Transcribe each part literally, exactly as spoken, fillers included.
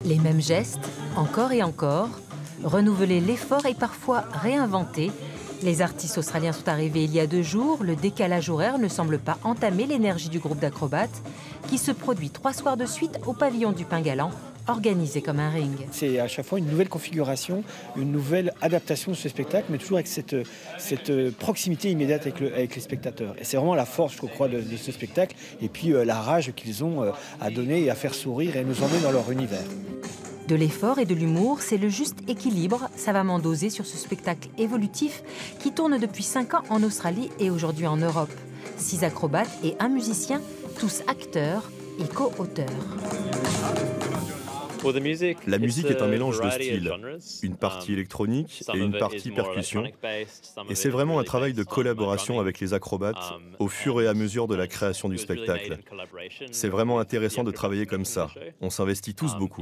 Les mêmes gestes, encore et encore, renouveler l'effort et parfois réinventer. Les artistes australiens sont arrivés il y a deux jours. Le décalage horaire ne semble pas entamer l'énergie du groupe d'acrobates qui se produit trois soirs de suite au pavillon du Pingalan, organisé comme un ring. C'est à chaque fois une nouvelle configuration, une nouvelle adaptation de ce spectacle, mais toujours avec cette, cette proximité immédiate avec, le, avec les spectateurs. Et c'est vraiment la force, je crois, de, de ce spectacle, et puis euh, la rage qu'ils ont euh, à donner et à faire sourire et à nous emmener dans leur univers. De l'effort et de l'humour, c'est le juste équilibre savamment dosé sur ce spectacle évolutif qui tourne depuis cinq ans en Australie et aujourd'hui en Europe. Six acrobates et un musicien, tous acteurs et co-auteurs. La musique est un mélange de styles, une partie électronique et une partie percussion. Et c'est vraiment un travail de collaboration avec les acrobates au fur et à mesure de la création du spectacle. C'est vraiment intéressant de travailler comme ça. On s'investit tous beaucoup.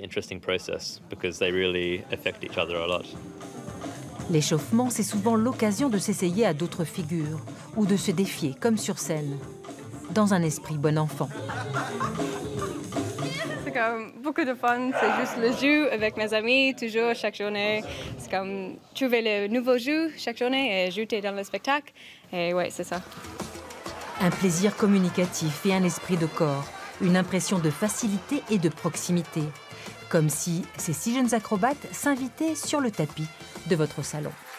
L'échauffement, c'est souvent l'occasion de s'essayer à d'autres figures ou de se défier, comme sur scène, dans un esprit bon enfant. C'est comme beaucoup de fun, c'est juste le jeu avec mes amis, toujours, chaque journée. C'est comme trouver le nouveau jeu chaque journée et ajouter dans le spectacle. Et ouais, c'est ça. Un plaisir communicatif et un esprit de corps, une impression de facilité et de proximité. Comme si ces six jeunes acrobates s'invitaient sur le tapis de votre salon.